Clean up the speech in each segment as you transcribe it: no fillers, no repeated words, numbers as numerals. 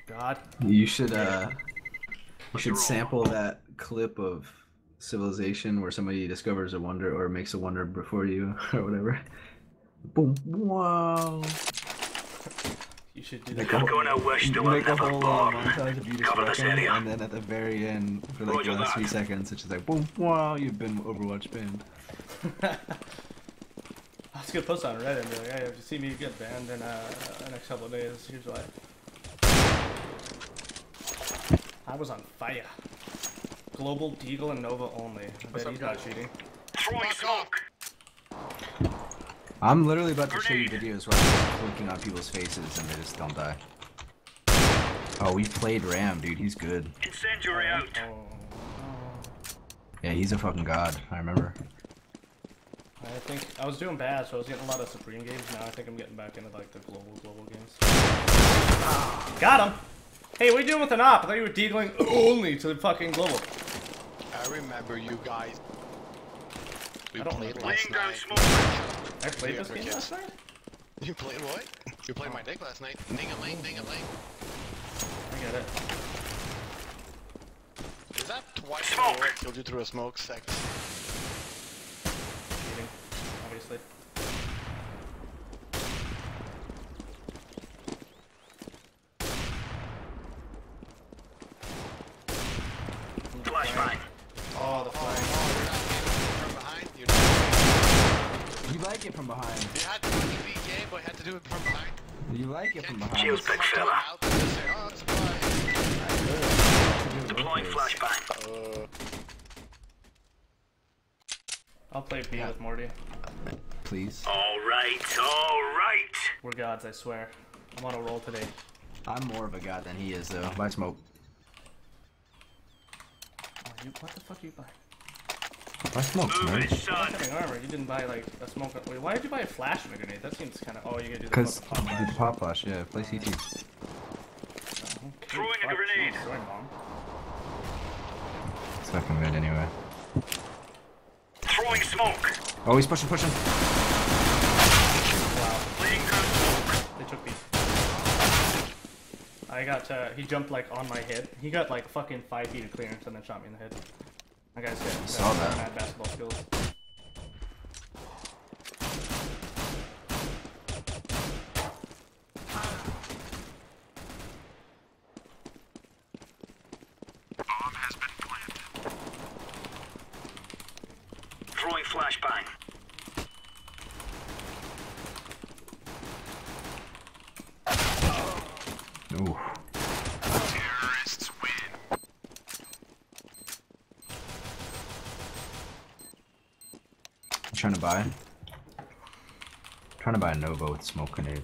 God. You should sample that clip of Civilization where somebody discovers a wonder or makes a wonder before you or whatever. Boom! Wow! You should do Make that. a whole montage of you just walking, and then at the very end, for like the last 3 seconds, it's just like boom! Wow! You've been Overwatch banned. I was gonna post on Reddit and be like, hey, if you see me get banned in the next couple of days, here's why. I was on fire. Global, Deagle, and Nova only. I bet he's not cheating. Throwing smoke. I'm literally about to show you videos where I'm just clicking on people's faces and they just don't die. Oh, we played Ram, dude. He's good. Incendiary out. Yeah, he's a fucking god. I remember. I think I was doing bad, so I was getting a lot of Supreme games. Now I think I'm getting back into like the global games. Got him. Hey, what are you doing with an op? I thought you were deagling only to the fucking global. I remember you guys. We played Laying last down night. smoke. I played this game last night? You played what? You played my dick last night. Ding-a-ling, ding-a-ling. I get it. Is that twice Smoke. I killed you through a smoke sect? Cheating, obviously. Flashbang. Oh, the flying. From behind? You You like it from behind. had to do the game, but you had to do it from behind. You like it from behind. Shields big fella. Out and just say, oh, surprise. Deploying flashbang. I'll play B with Morty. Please. All right, all right. We're gods, I swear. I'm on a roll today. I'm more of a god than he is, though. Buy smoke. Oh, what the fuck you buy? Buy smoke, Move man. it, son. Fucking armor. You didn't buy like a smoke. Wait, why did you buy a flash and a grenade? That seems kind of. Oh, you gotta do the Because fucking pop flash. the pop flash, yeah. Play CT. Okay, Throwing a fuck, grenade. geez, sorry, Mom. It's fucking good anyway. Throwing smoke. Oh, he's pushing. Wow, Laying down smoke. they took me. I got. He jumped like on my head. He got like fucking 5 feet of clearance and then shot me in the head. That guy's got Saw that. mad basketball skills. Throwing flashbang. Ooh. Terrorists win. You trying to buy? Trying to buy a Nova with smoke grenade.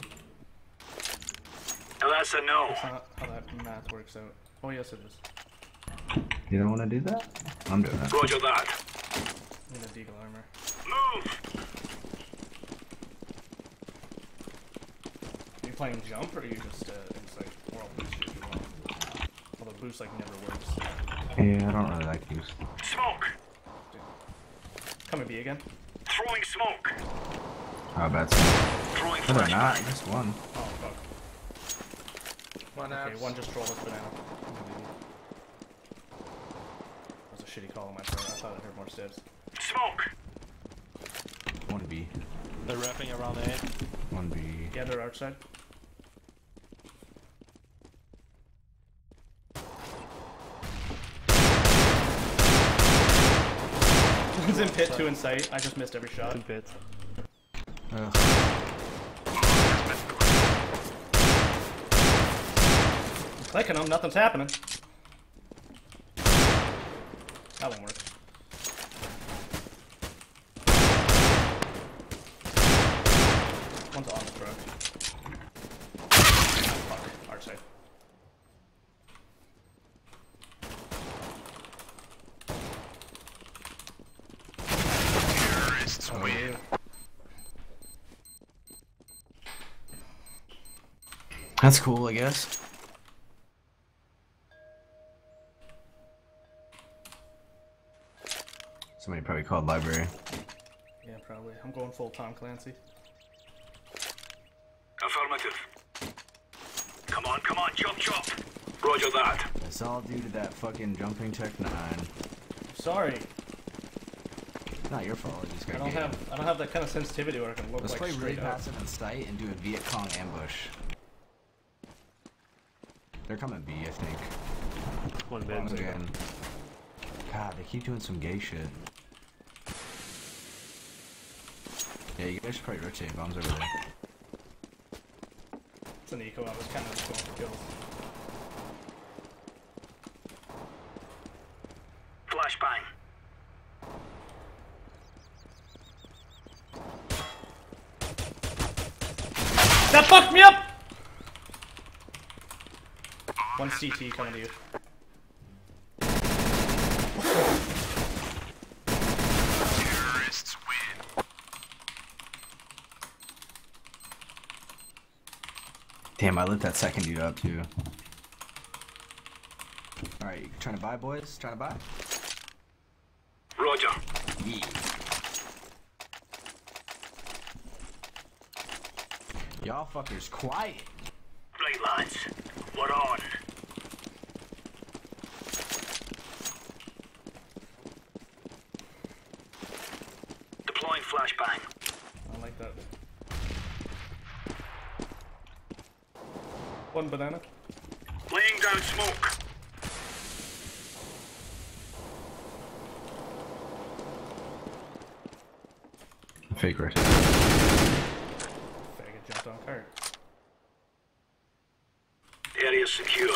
Now that's a no. That's not how that math works out. Oh yes, it is. You don't want to do that? I'm doing it. Roger that. I need a deagle armor. Move. Are you playing jump or are you just insight? Or I'll boost you if you want. Although boost like never works. Yeah, I don't really like these. Smoke. Come and B again. Throwing smoke. Oh, bad smoke. Throwing No, they're not. flashbang. Just one. Oh fuck. One Okay, abs. one just rolled with banana. That was a shitty call on my part. I thought I heard more steps. Smoke. One B. They're wrapping around A. One B. Yeah, they're outside. One's in pit, 2 in sight. I just missed every shot. In pit. Ugh. Clicking them, nothing's happening. That won't work. One's on the truck. Fuck, arch side. Terrorists Oh, win. you. That's cool, I guess. Somebody probably called library. Yeah, probably. I'm going full Tom Clancy. Affirmative. Come on, chop, chop. Roger that. It's all due to that fucking jumping Tech 9. Sorry. Not your fault. It just I got don't game. have that kind of sensitivity where I can look Let's like play really straight up. passive and sight and do a Viet Cong ambush. They're coming B, I think. One Bombs mid. again. God, they keep doing some gay shit. Yeah, you guys should probably rotate. Bombs over there. It's an eco. I was kind of just going for kills. Flashbang. That fucked me up! One CT coming to you. Terrorists win. Damn, I lit that second dude up too. Alright, you trying to buy, boys? Trying to buy? Roger. Yeah. Y'all fuckers quiet. Right, lads. We're on. Deploying flashbang. I like that. One banana. Laying down smoke. Fake right. Faggot jumped on cart. Area secure.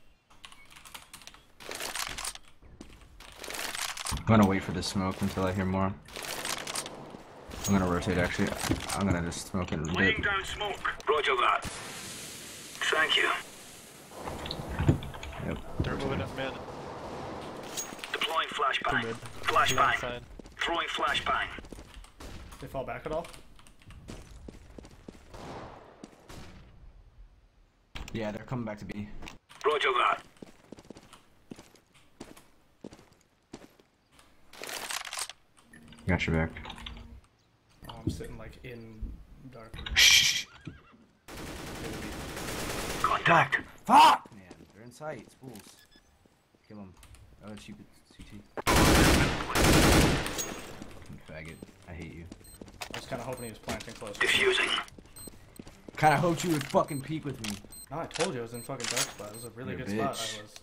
I'm gonna wait for this smoke until I hear more. I'm gonna rotate actually. I'm gonna just smoke it and dip. Laying down smoke. Roger that. Thank you. Yep. They're moving up mid. Deploying Two flashbang. mid. Flashbang. Side. Throwing flashbang. They fall back at all? Yeah, they're coming back to B. Roger that. Got your back. Oh, I'm sitting like in dark room. Shh. Contact. Fuck! Man, they're in sight. It's fools. Kill them. Oh, cheap CT. Faggot. I hate you. I was kind of hoping he was planting close. Diffusing. Kinda hoped you would fucking peek with me. No, I told you I was in fucking dark spot. It was a really You good spot. bitch. I was.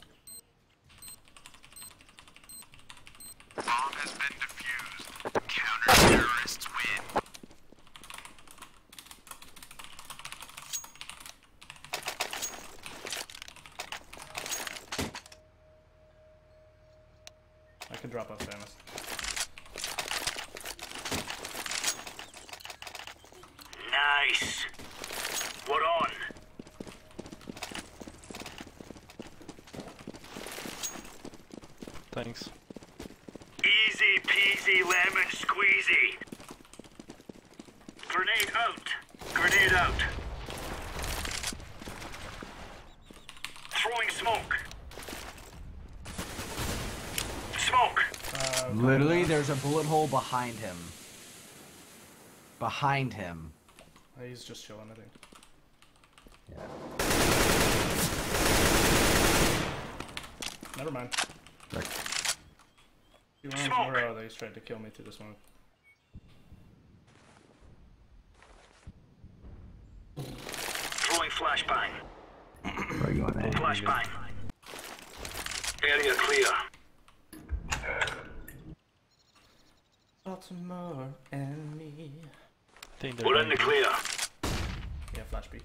Bomb has been defused. Counter-terrorists win. I could drop off Samus. Nice. We're on. Thanks. Easy peasy lemon squeezy. Grenade out. Grenade out. Throwing smoke. Smoke. Literally, there's a bullet hole behind him. Behind him. He's just chilling, I think. Never mind. Like, 2 rounds in a row, they tried to kill me through this one. Throwing flashbang. where are you going, man? Flashbang. Area clear. Baltimore and me. Think they're We're in going the B. clear. Yeah, flash B.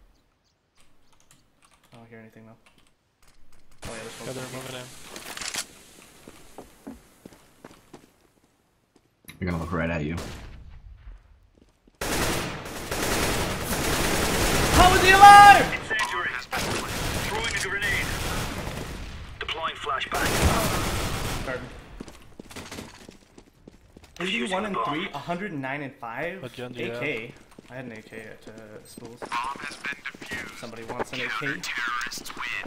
I don't hear anything though. Oh yeah, this Yeah, one's they're moving in. You're gonna look right at you. How is he alive? Incendiary. Throwing a grenade. Deploying flashbang. Garden. 81 and 3, 109 and 5. What gun do you AK. have? I had an AK at schools. Bomb has been defused. Somebody wants an AK. Terrorists win.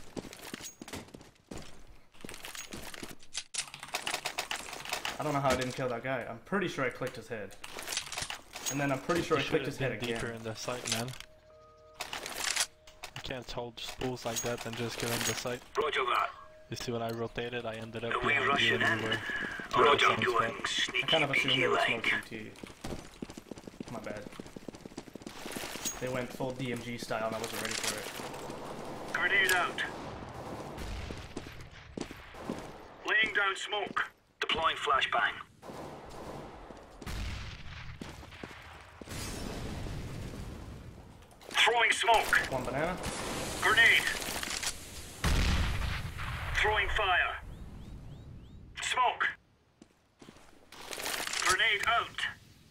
I don't know how I didn't kill that guy. I'm pretty sure I clicked his head. And then I'm pretty sure You I clicked should his have head been again. deeper in the site, man. You can't hold spools like that and just get on the site. Roger that. You see when I rotated, I ended up Are we behind you rushing and in? you were Roger sound doing spot. I sneaky kind of assumed peeky they were like. smoke CT. My bad. They went full DMG style and I wasn't ready for it. Grenade out. Laying down smoke. Deploying flashbang. Throwing smoke. One banana. Grenade. Throwing fire. Smoke. Grenade out.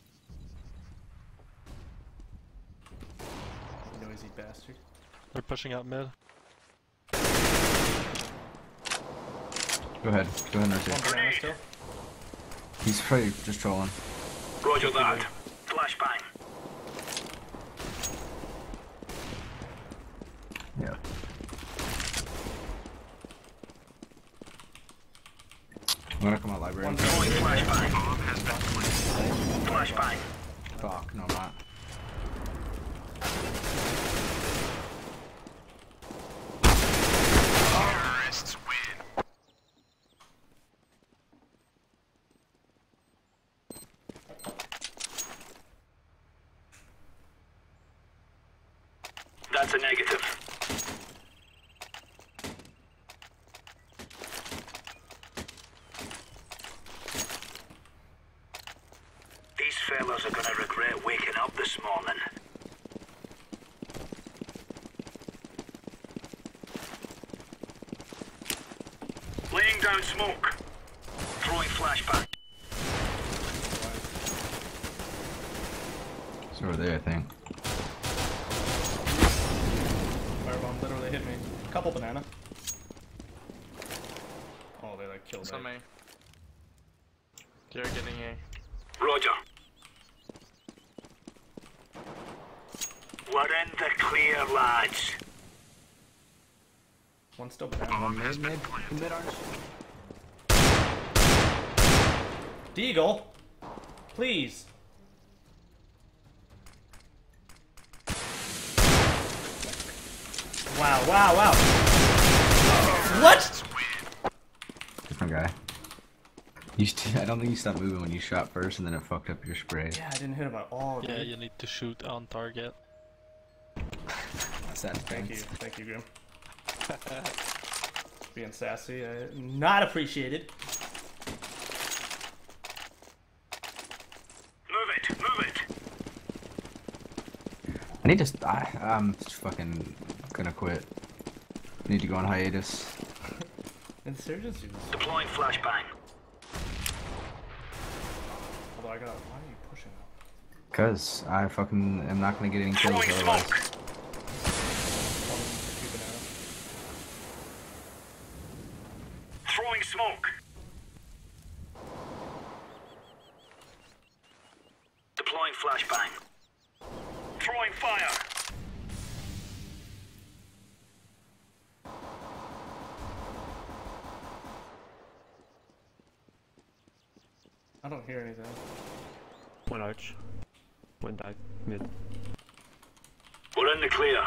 Noisy bastard. They're pushing out mid. Go ahead, One Nursey. banana still. He's probably just trolling. Roger that. Flashbang. Yeah. I'm gonna come out library. One Throwing still. flashbang. Flashbang. Fuck, no, I'm not. Terrorists win. That's a negative. These fellas are gonna regret waking up this morning. Laying down smoke. Throwing flashbang. It's over there, I think. Firebomb literally hit me. Couple banana. Oh, they like killed It's me. on me. You're getting A. Roger. We're in the clear, lads. One still banana. Mid orange. Deagle, please. Wow, wow, wow. What? Different guy. I don't think you stopped moving when you shot first, and then it fucked up your spray. Yeah, I didn't hit him at all, dude. Yeah, you need to shoot on target. That's that. Thank you, Grim. Being sassy, not appreciated. Move it. I need to. I'm just fucking gonna quit. Need to go on hiatus. Insurgency was... Deploying flashbang. Although I got... Why are you pushing up? Cause I fucking am not gonna get any kills Throwing otherwise. smoke. Two banana. Throwing smoke. Deploying flashbang. Throwing fire. I don't hear anything. One arch. One dive. Mid. We're in the clear.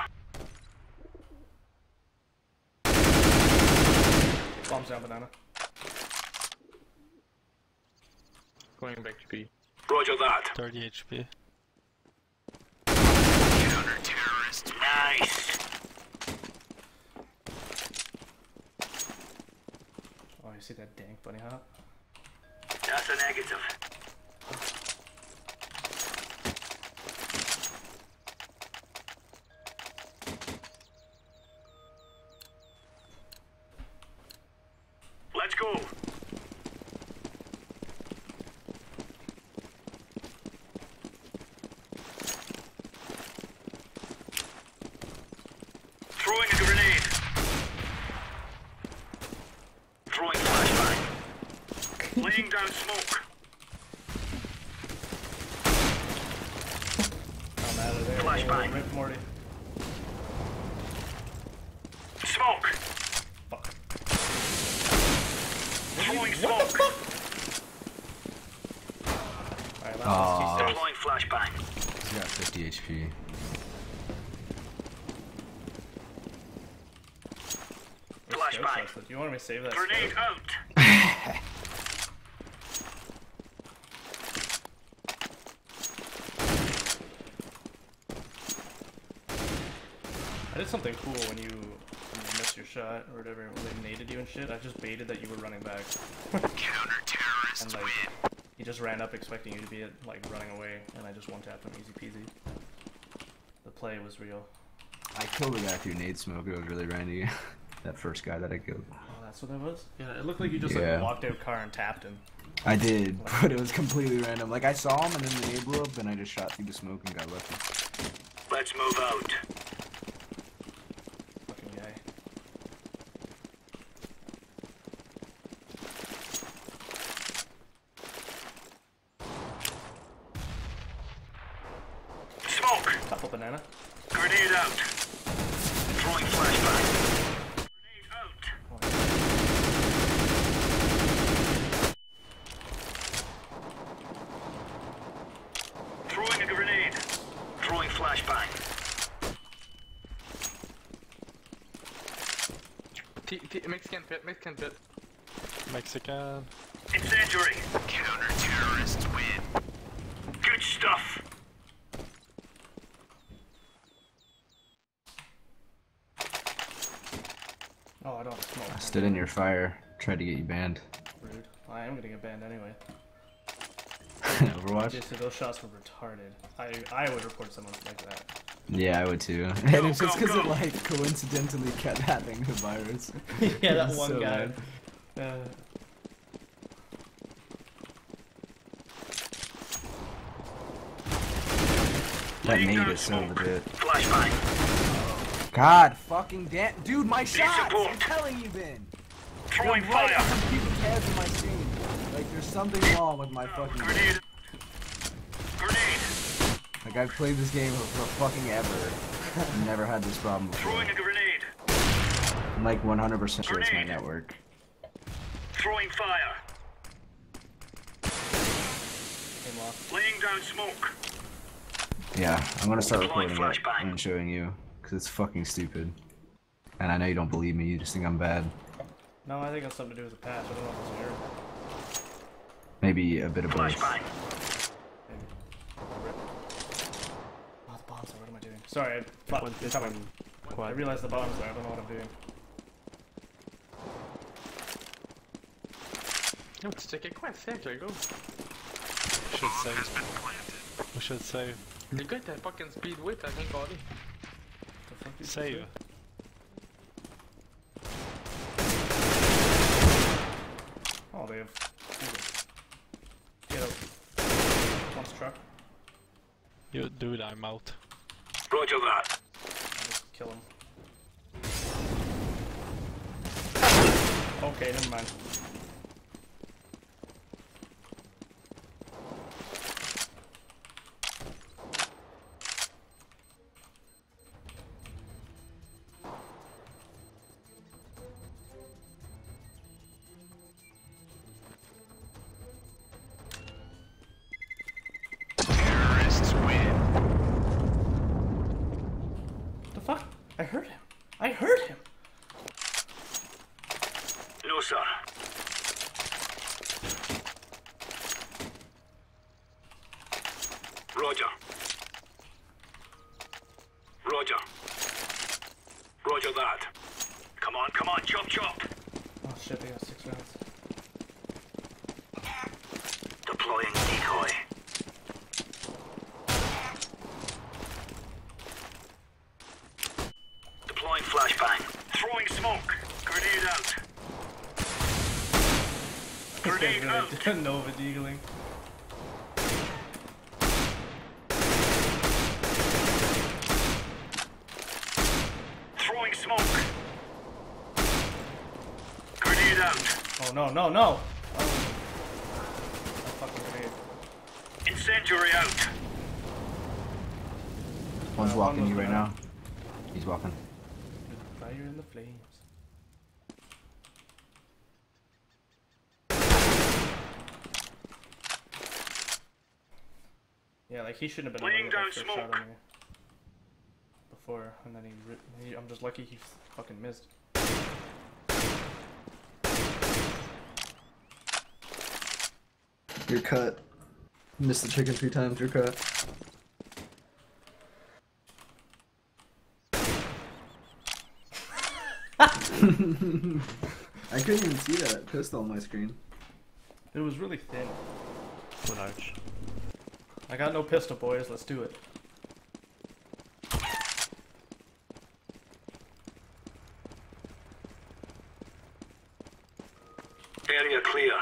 Bombs down banana. Going back to B. Roger that. 30 HP. Counter-terrorist. Nice. Oh, you see that dank bunny hop? That's a negative. Let's go. Throwing a grenade. Throwing flashbang. Laying down smoke. I'm out of there. Flashbang. Rick Morty. Smoke. Fuck. Throwing What the smoke. fuck? Alright, Aw. last T6. Deploying flashbang. He's got 50 HP. scout shots. Do you want me to save that Grenade scout? out. I did something cool when you missed your shot or whatever, when they naded you and shit. I just baited that you were running back. Counter-terrorists And like, he just ran up expecting you to be like running away, and I just one-tapped him easy peasy. The play was real. I killed a guy through nade smoke. It was really randy. That first guy that I killed. Oh, that's what that was? Yeah, it looked like you just Yeah. like walked out car and tapped him. I did, but it was completely random. Like I saw him and then the nade blew up, and I just shot through the smoke and got lucky. Let's move out. Fucking guy. Smoke. Couple banana. Grenade out. Throwing flashbang. Grenade out. Throwing a grenade. Throwing flashbang. Mexican pit, Mexican pit. Mexican. Incendiary. Counter-terrorists win. Good stuff. Oh, I don't have smoke. I stood in your fire, tried to get you banned. Rude. I am gonna get banned anyway. Overwatch? Just those shots were retarded. I would report someone like that. Yeah, I would too. And it's just because it like coincidentally kept having the virus. Yeah, that It's one so guy. bad. That Laying nade down is so smoke. legit. Flashbang. God fucking damn. Dude, my shots! support. I'm telling you, Ben! Throwing They're right fire. on people's heads in my screen. Like, there's something wrong with my fucking. Grenade. Grenade. Like, I've played this game for fucking ever. I've never had this problem before. Throwing a grenade. I'm like 100% sure it's my Grenade. network. Throwing fire. Came off. Laying down smoke. Yeah, I'm gonna start Deploying recording it flashbang. and showing you, because it's fucking stupid. And I know you don't believe me, you just think I'm bad. No, I think it has something to do with the patch. I don't know if it's weird. Maybe a bit of both. Flashbang. Maybe. Oh, the bombs there. What am I doing? Sorry, One it's pit, coming. one I quad. realized the bombs there. I don't know what I'm doing. No, tu checkais quoi, sec, le gars? We should save. We should save. Le gars était fucking speedway, t'as rien collé. The fuck did you Save. say? Oh, they have. Get out. One's truck. You dude, I'm out. Roger that. I'll just kill him. Okay, never mind. Terrorists win. The fuck? I heard him. I heard him. No, sir. Roger. Roger. Roger that. Come on, chop chop. Oh shit, they got 6 rounds. Deploying decoy. Deploying flashbang. Throwing smoke. Grenade out. This Grenade guy's out. really Nova deagling. Throwing smoke. Grenade out. Oh no, no, no! Oh. A fucking grenade. Incendiary out. One's one walking was you right behind. now. He's walking. Fire in the flames. Yeah, like he shouldn't have been Laying able to get down that first shot smoke. on me before, and then I'm just lucky he fucking missed. You're cut. Missed the chicken 3 times, you're cut. I couldn't even see that pistol on my screen. It was really thin. One arch. I got no pistol, boys. Let's do it. Area clear.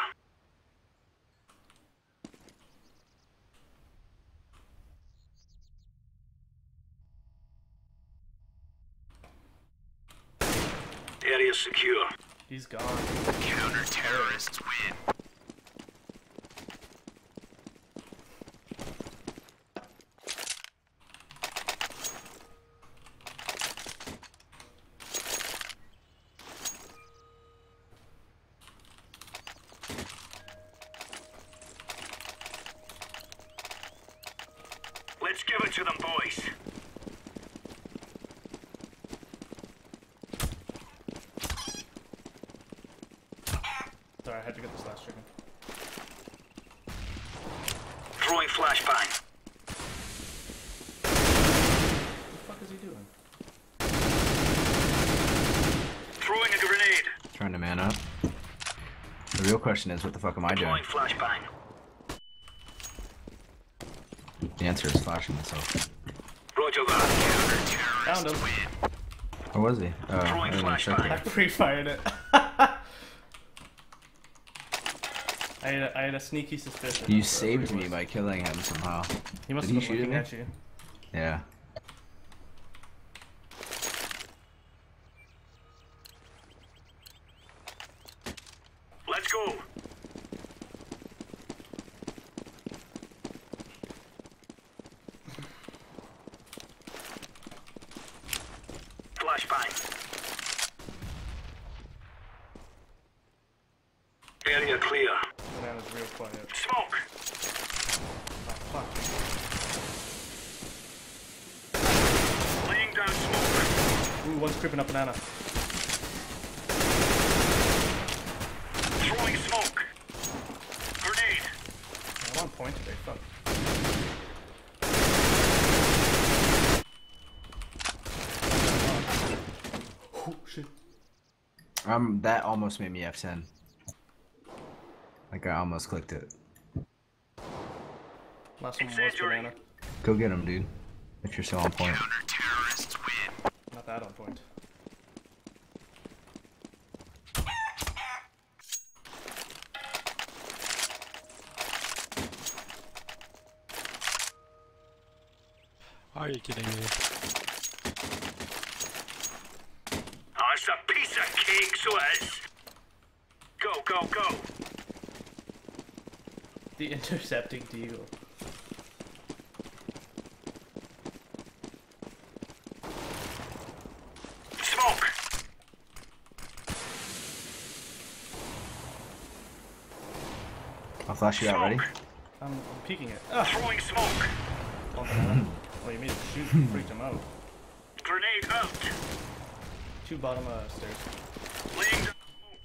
Area secure. He's gone. Counter-terrorists win. Let's give it to them, boys. Sorry, I had to get this last chicken. Throwing flashbang. What the fuck is he doing? Throwing a grenade. Trying to man up. The real question is, what the fuck am I doing? Throwing flashbang. The answer is flashing myself. Roger that. Found him. Where was he? Oh, I Throwing didn't even check flashbang. I it. pre-fired it. I had a sneaky suspicion. You of saved where he me was. by killing him somehow. He must Did have he been shoot looking me? at you. Yeah. Let's go. Flashbang. Area clear. Banana's real quiet. Smoke. Oh, fuck. Laying down smoke. Ooh, one's creeping up banana. Throwing smoke. Grenade. I'm on point today, fuck. Oh, shit. That almost made me F10. Like I almost clicked it. Last one was Incendiary. banana. Go get him, dude. If you're still on point. Counter-terrorists win. Not that on point. Are you kidding me? Oh, it's a piece of cake, so it is. Go, go, go. The intercepting deagle. Smoke. I'll flash you out, ready? I'm peeking it. Ugh. Throwing smoke. Oh, banana. Well, you made it shoot. Freaked him out. Grenade out. 2 bottom stairs. Laying down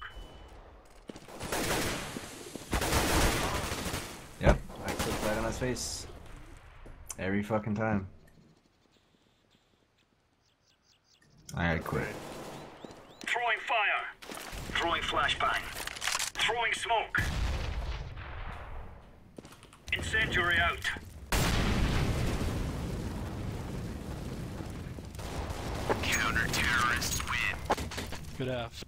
smoke. Yep. I clicked right on his face. Every fucking time. I quit. Throwing fire. Throwing flashbang. Throwing smoke. Incendiary out. Counter-terrorists win. Good F.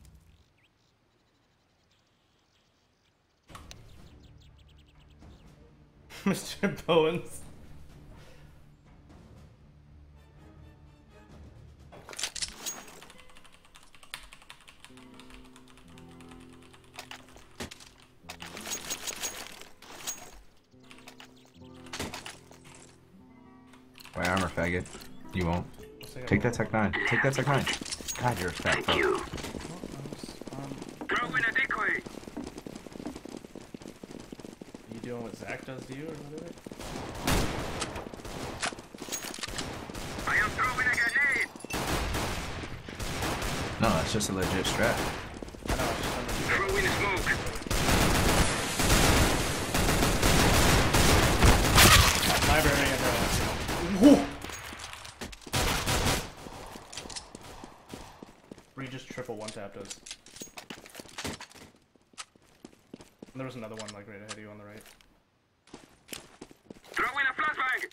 Mr. Bowens. Buy armor, faggot. You won't. Looks like Take I'm- that Tech 9. Take that Tech 9. God, you're a fat fuck. You. Um, Throwing a decoy. you doing what Zach does to you or whatever? I am throwing a grenade. No, that's just a legit strat. I know, I just Throwing smoke. Where you just triple one tap does. And there was another one like right ahead of you on the right. Throw in a flashbang!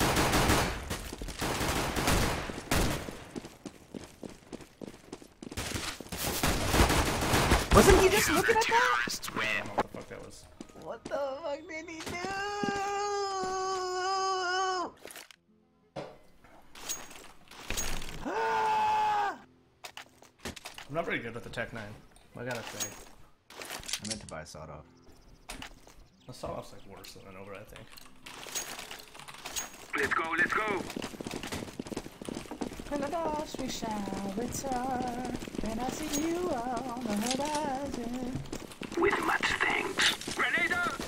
Wasn't he just looking at that? I don't know what the fuck that was. What the fuck did he do? I'm not very good with the Tech 9. I gotta say. I meant to buy a sawed off. The sawed-off's like worse than an over, I think. Let's go, let's go! In the dust we shall return, and I see you on the horizon. With much thanks. Grenade out!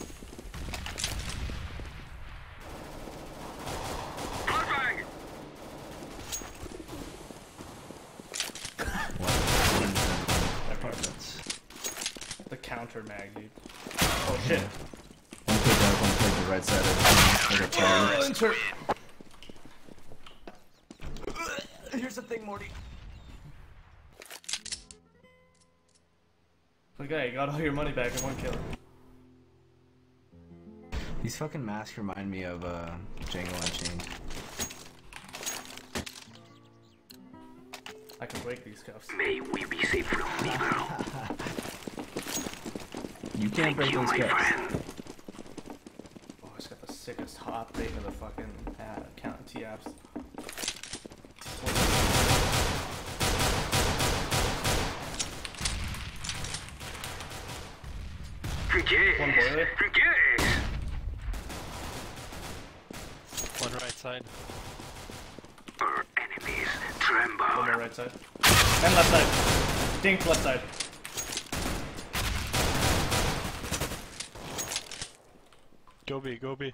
Flashbang! The counter mag, dude. Oh shit. One click up, one click the right side of the Enter. Here's the thing, Morty. Okay, you got all your money back in one kill. These fucking masks remind me of Django Unchained. I can break these cuffs. May we be safe from evil. You can't break those My cups. friend. Oh, it's got the sickest hop rate of the fucking count T-apps. Yes. One boiler. Yes. One right side. Our enemies tremble. One more right side. And left side. Dink left side. Go B, go B.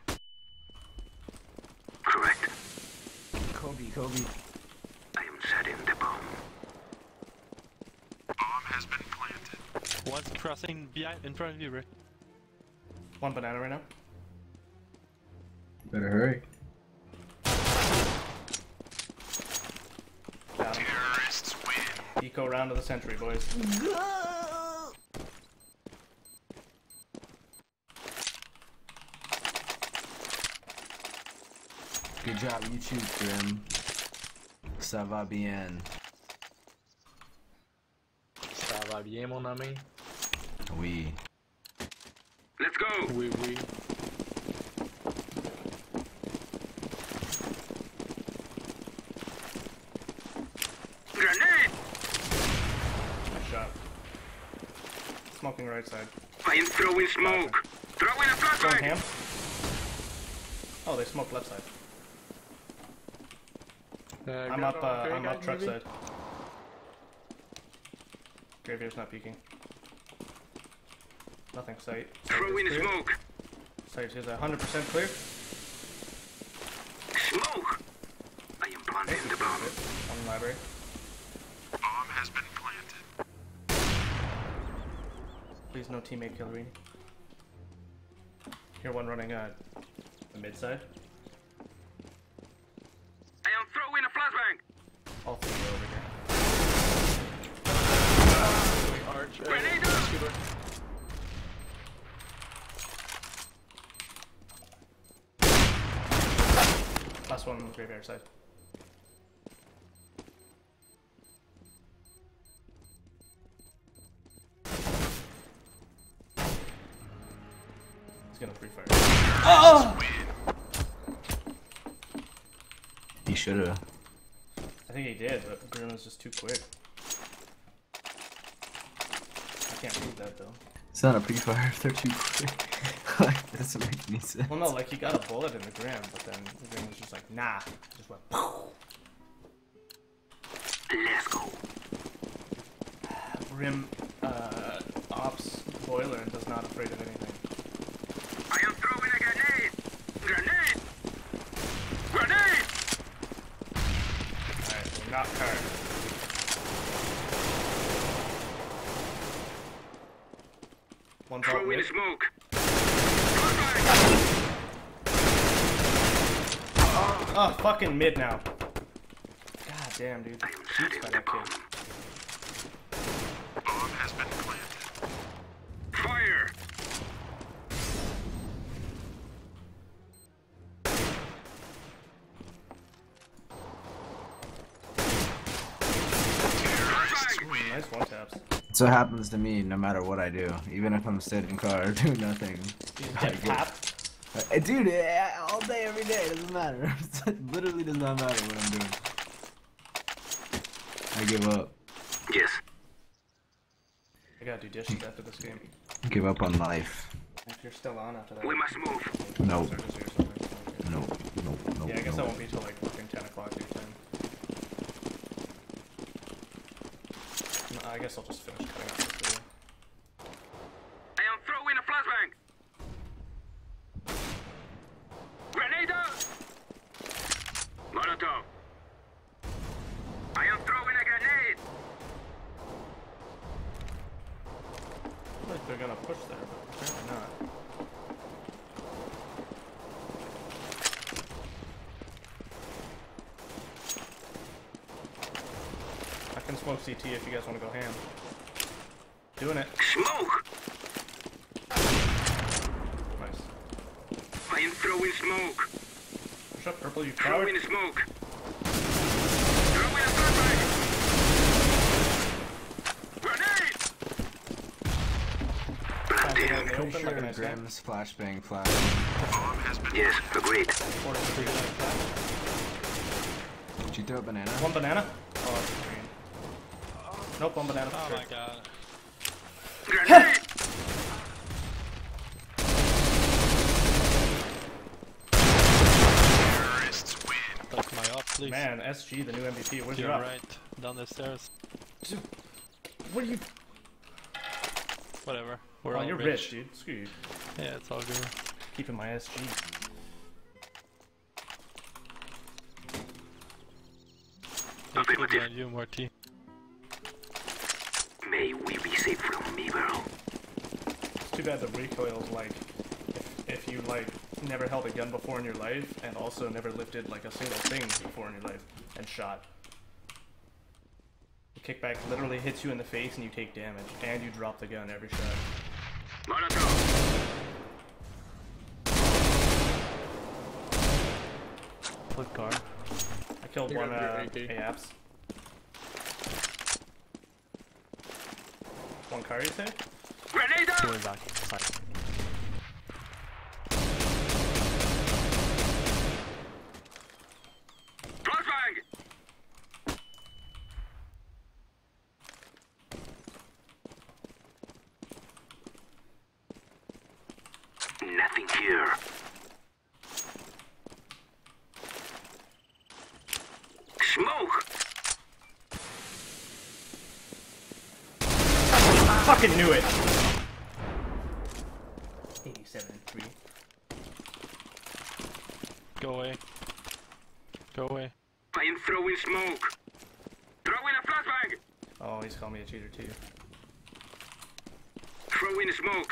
Correct. Kobe. I am setting the bomb. Bomb has been planted. One's crossing behind, in front of you, Rick. One banana right now. Better hurry. Down. Terrorists win. Eco round of the century, boys. Good job, YouTube, Grim. Ça va bien. Ça va bien, mon ami? Oui. Let's go. Oui, oui. Grenade. Nice shot. Smoking right side. I am throwing smoke. Throw in a Going flashbang. ham. Oh, they smoked left side. I'm up truck side. Graveyard's not peeking. Nothing sight. Throw in Clear. smoke. Sight is 100% clear. Smoke. I am planting the bomb. On the library. Bomb has been planted. Please no teammate kill Rini. Here one running the mid side. I am throwing a flashbang. All three are over here. Arch, Grenade out. scuba. Last one on the graveyard side. He's gonna free fire. Oh! He should've. I think he did, but Grim was just too quick. I can't prove that though. It's not a pre-fire if they're too quick. Like, that doesn't make any sense. Well, no, like he got a bullet in the Grim, but then the Grim was just like, nah. Just went, poof. Let's go. Grim, ops boiler and does not afraid of anything. I am throwing a grenade. Grenade. Grenade. Alright, so not card. One's all Throw in mid. smoke. Oh, fucking mid now. God damn, dude. I am Cheats setting by the that bomb. kid. has been planted. Fire! Nice one taps. That's what happens to me no matter what I do. Even if I'm sitting in car doing nothing. I Get get- tapped. Dude, all day, every day, it doesn't matter. It literally does not matter what I'm doing. I give up. Yes. I gotta do dishes after this game. Give up on life. If you're still on after that. We must move. No. Or just do something. No, no, no. Yeah, I guess no. that won't be till like fucking 10 o'clock your time. No, I guess I'll just finish cutting out this video. I am throwing a flashbang. Grenade out. Molotov. I am throwing a grenade. I feel like they're gonna push there, but apparently not. I can smoke CT if you guys want to go ham. Doing it. Smoke. Nice. I am throwing smoke. Push up, purple, you coward. Throwing smoke. Throwing a flashbang. Grenade. Planted out in the Pretty open, like a sure nice guy. Grimm's flashbang flash. Bomb has been. Yes, agreed. 43 like that. Did you throw a banana? One banana? Oh, that's green. Nope, one banana. Oh Sure. my god. Grenade. Terrorists win. That's my up, please. Man, SG, the new MVP. Where's to your your up? right, down the stairs. What are you? Whatever. We're Oh, all you're rich, dude. Screw you. Yeah, it's all good. Keeping my SG. There's good behind you, Morty. May we be safe from evil. It's too bad the recoil's like, if you like never held a gun before in your life and also never lifted like a single thing before in your life and shot. The kickback literally hits you in the face and you take damage and you drop the gun every shot. Molotov. Flip car. I killed You're one gonna do AK. AAPS. One car, you say? Grenade out. Going back. Side. Flashbang. Nothing here. Smoke. Fucking knew it! 87 and 3. Go away. Go away. I am throwing smoke. Throwing a flashbang. Oh, he's calling me a cheater too. Throwing smoke.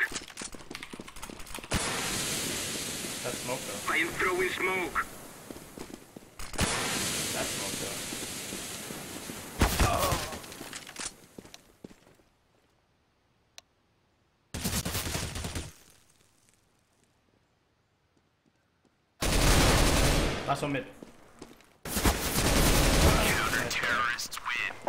That's smoke though. I am throwing smoke. That's smoke though. Last one mid. Terrorists win.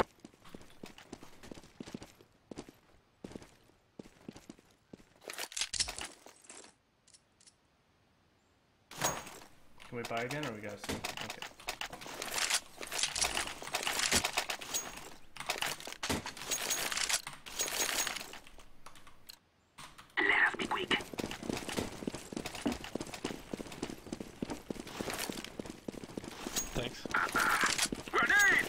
Can we buy again or we gotta see? Okay. Let us be quick. Thanks. Grenade!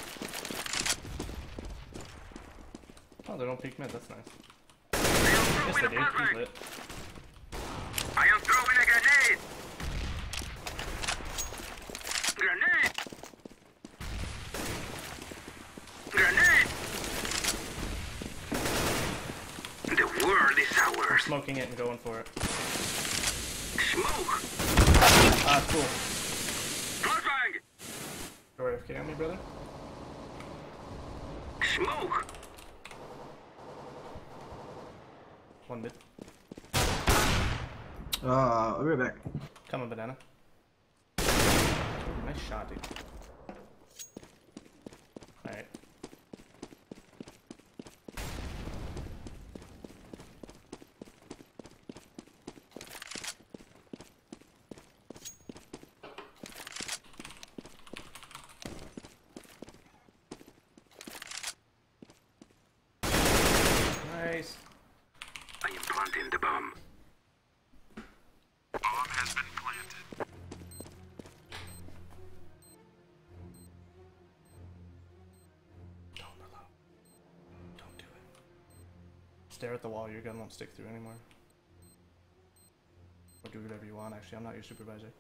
Oh, they don't peek mid, that's nice. I am Yes, throwing they a do. He's flashbang. lit. I am throwing a grenade. Grenade! Grenade! The world is ours. Smoking it and going for it. Smoke! Ah, cool. Flashbang! Go AFK on me, brother. Smoke! One mid. I'll be right back. Coming, banana. Nice shot, dude. Alright. Nice. I am planting the bomb. Don't below. Don't do it. Stare at the wall, your gun won't stick through anymore. Or do whatever you want, actually. I'm not your supervisor.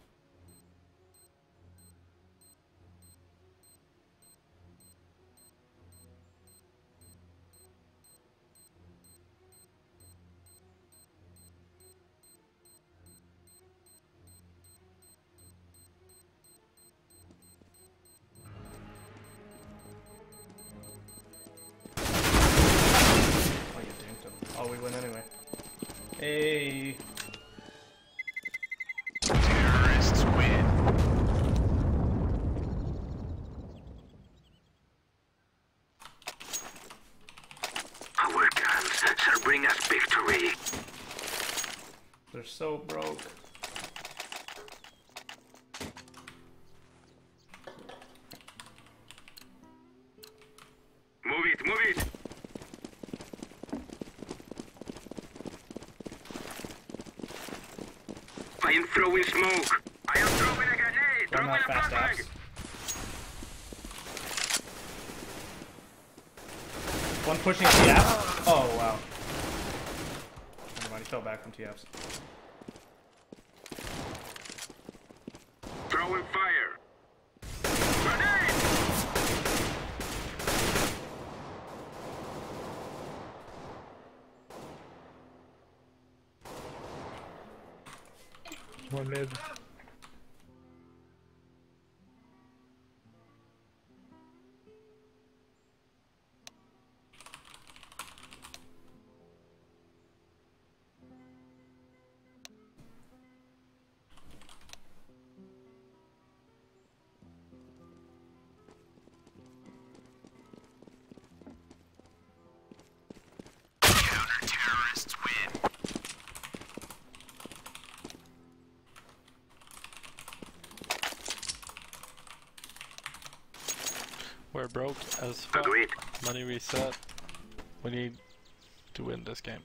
Oh, you dinked him. Oh, we win anyway. Hey. Terrorists win. Our guns shall bring us victory. They're so broke. Move it, move it. I am throwing smoke. I am throwing a grenade. Run Throwing that a fast flashbang. apps. One pushing T-Apps. Oh, wow. Never mind, he fell back from T-Apps. Throwing fire. Grenade. One mid. Counter-terrorists win. We're broke as fuck. Agreed. Money reset. We need to win this game.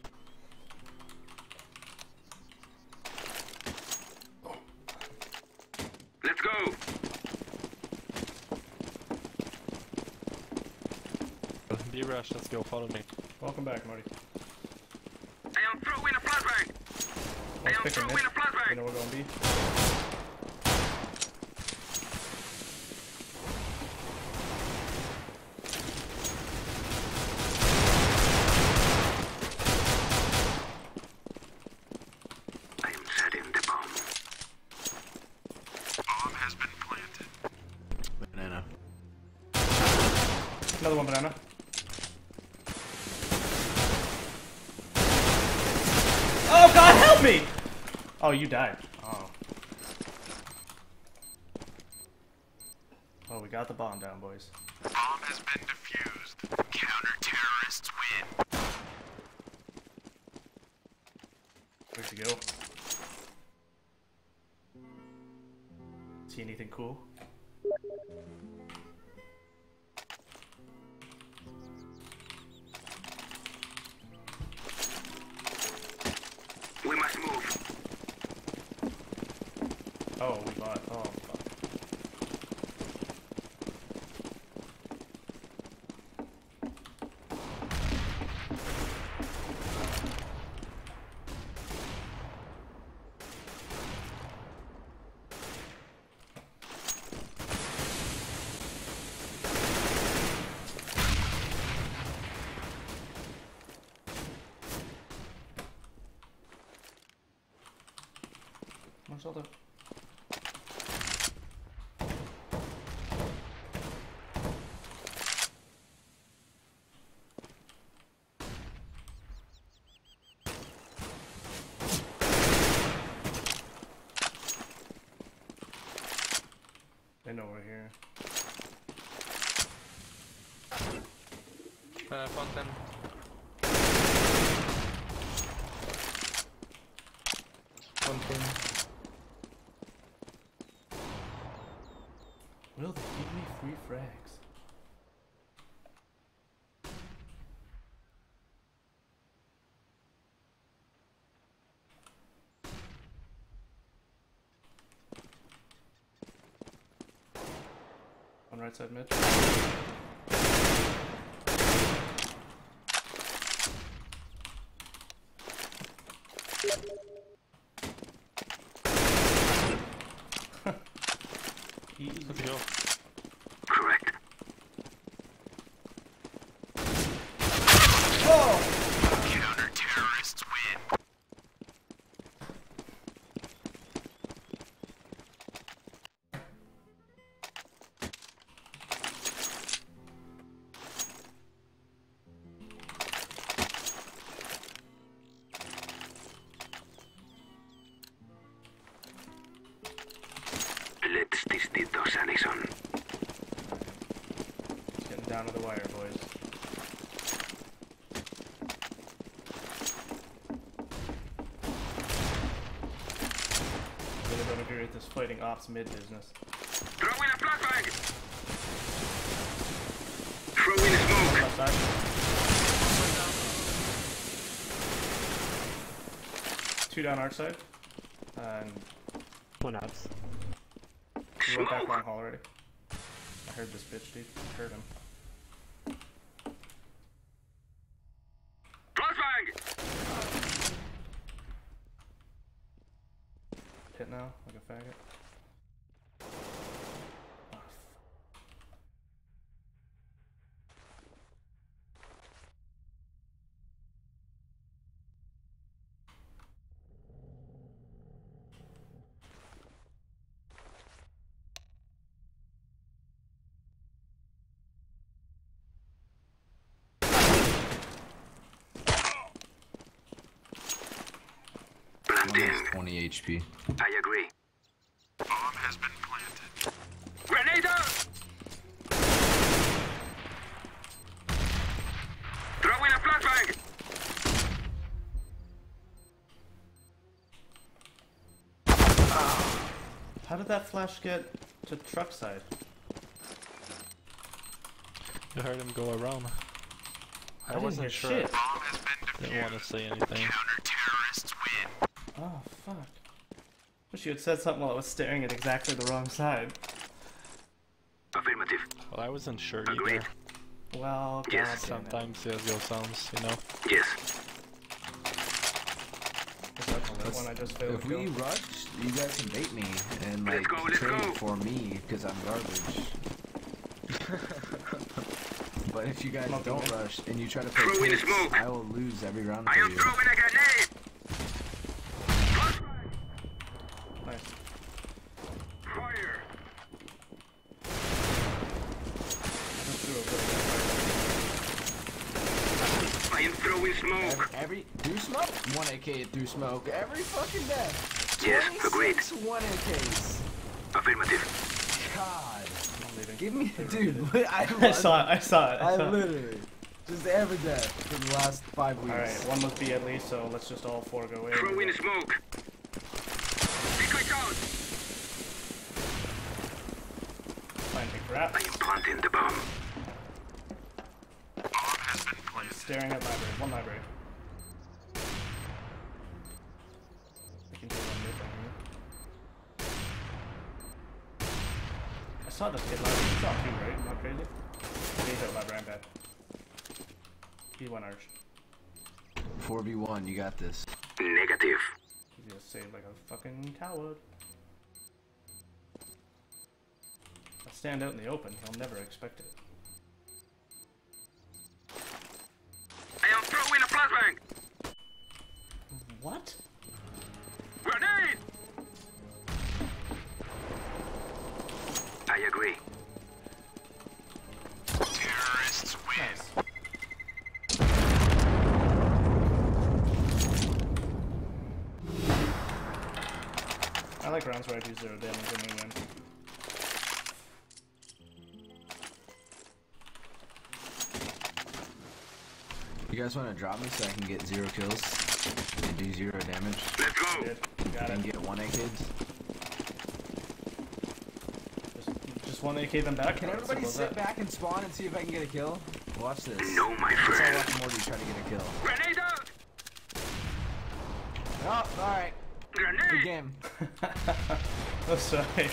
Let's go. Be rush, let's go, follow me. Welcome back, Marty. I am throwing a flashbang. I One's am picking throwing mid. a flashbang. You know we're going B. I am setting the bomb. Bomb has been planted. Banana. Another one, banana. Oh God, help me! Oh, you died. Oh. Oh, we got the bomb down, boys. Bomb has been defused. Counter-terrorists win. Where'd you go? See anything cool? We must move. Oh, we bought. Oh, fuck. Where's all the... in over here. Fountain. Fountain. Will they give me free frags? On right side mid. Easy. Let's go. Correct. Counter-terrorists win. Let's distitos, Allison. It's getting down to the wire, boys. Really don't agree with this fighting ops mid business. Throw in a flashbang! Throw in a smoke! Outside. Two down our side. And One abs. he went back long hall already. I heard this bitch, dude. I heard him. Flashbang! Hit now, like a faggot. Oh, One Planting. has 20 HP. I agree. Bomb has been planted. Grenade out! Throw in a flashbang! how did that flash get to truck side? You heard him go around. I didn't wasn't hear sure. shit. Bomb has been Didn't want to say anything. Counter-terrorists win. Oh, fuck. Wish you had said something while I was staring at exactly the wrong side. Affirmative. Well, I wasn't sure Agreed. either. Well, Yes. God damn it. Sometimes CSGO sounds, you know. Yes. Is that the one I just failed If to we kill? rush, you guys can bait me and Let's like go, let's trade go. for me because I'm garbage. But if you guys Smoking don't it. rush and you try to play Throw in the picks, smoke. I will lose every round I for am you. throwing a grenade! Nice. Fire! Just threw a I am throwing smoke! Every through smoke, 1 AK through smoke every fucking day. Yes, agreed. 26 1 AKs. Affirmative. God, I'm leaving. give me, dude. I saw it, I saw it. I literally just every day for the last 5 weeks. Alright, one must be at least, so let's just all four go in. Throw in smoke! Decoy out! Planting crap. I am planting the bomb. Bomb has been planted. Staring at library. One library. I can do one mid down here. I saw this kid library. You saw it too, right? Not crazy? He's at library, I'm bad. He went arch. 4v1, you got this. Negative. He's gonna save like a fucking coward. I stand out in the open, he'll never expect it. I am throwing a flashbang! What? Grenade! I agree. Terrorists win. Nice. I like rounds where I do 0 damage and we win. You guys want to drop me so I can get 0 kills and do 0 damage Let's go. Good. Got and it. get 1 AKs? Just one AK them back. Can everybody Simple as sit that. back and spawn and see if I can get a kill? Watch this. No, my Let's all friend. watch Morty try to get a kill. Grenade out. Oh, alright. Good Grenade. game. I'm sorry.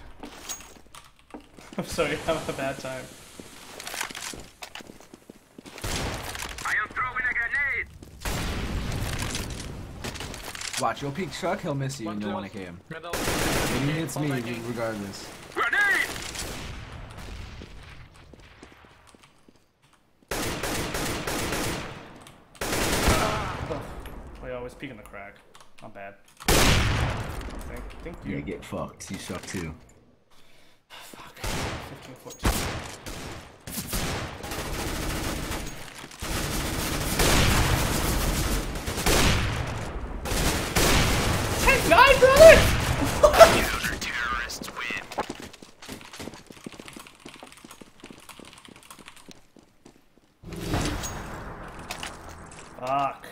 I'm sorry, I'm having a bad time. I am throwing a grenade. Watch, you'll peek Chuck, he'll miss you, and you'll want to KM. Middle. And he hits me Fall back. regardless. Grenade. Oh, yeah, I was peeking the crack. Not bad. Thank You you. get fucked. You suck too. Fuck. 15, 14. Take 9, brother! Terrorists win. Fuck.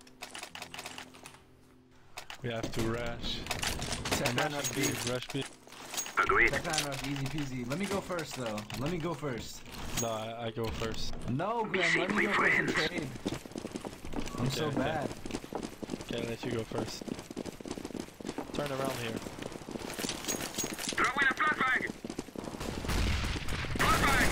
We have to rush. Tech Rush B, rush B. Agreed. Rush, easy peasy. Let me go first though. Let me go first. No, I go first. No, Graham, let me go first and trade. I'm so Okay. bad. Okay, I'll let you go first. Turn around here. Throw in a flashbang. Flashbang.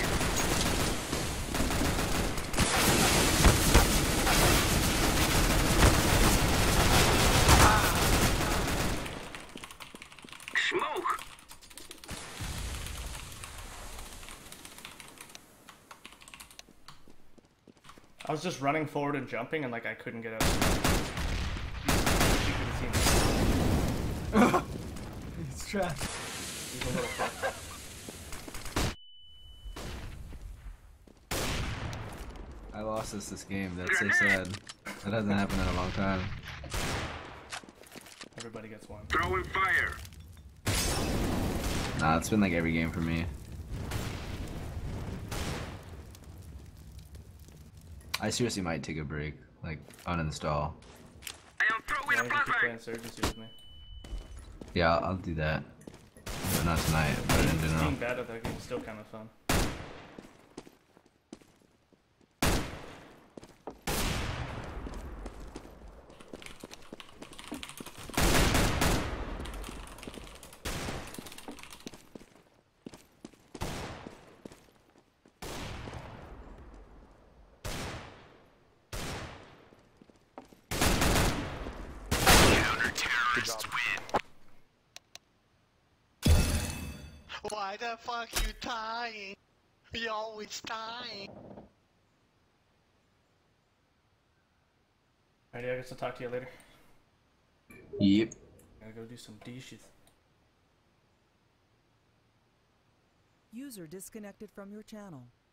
Smoke. I was just running forward and jumping, and like I couldn't get out. You couldn't see me. It's trapped. He's a little fuck. I lost this game. That's so sad. That hasn't happened in a long time. Everybody gets one. Throwing fire. Nah, it's been like every game for me. I seriously might take a break, like uninstall. I am throwing Why a don't you keep playing flashbang. Surgency with me? Yeah, I'll do that. But not tonight, but in general. Being bad at that game is still kind of fun. Terrorists win. Why the fuck you dying? You always dying. Alrighty, I guess I'll talk to you later. Yep. Gotta go do some dishes. User disconnected from your channel.